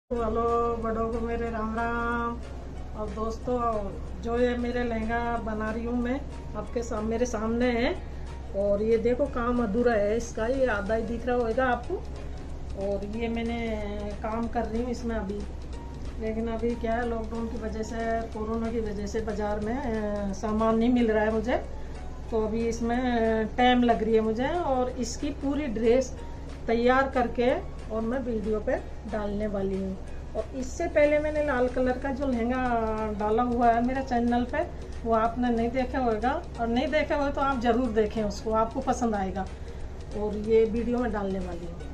Hello बड़ों को मेरे राम राम। और दोस्तों, जो ये मेरे लहंगा बना रही हूँ मैं आपके मेरे सामने है। और ये देखो काम अधूरा है इसका, ये आधा ही दिख रहा होगा आपको। और ये मैंने काम कर रही हूँ इसमें अभी, लेकिन अभी क्या है, लॉकडाउन की वजह से, कोरोना की वजह से बाज़ार में सामान नहीं मिल रहा है मुझे। तो अभी इसमें टाइम लग रही है मुझे, और इसकी पूरी ड्रेस तैयार करके और मैं वीडियो पे डालने वाली हूँ। और इससे पहले मैंने लाल कलर का जो लहंगा डाला हुआ है मेरे चैनल पे, वो आपने नहीं देखा होगा, और नहीं देखा हो तो आप ज़रूर देखें उसको, आपको पसंद आएगा। और ये वीडियो में डालने वाली हूँ।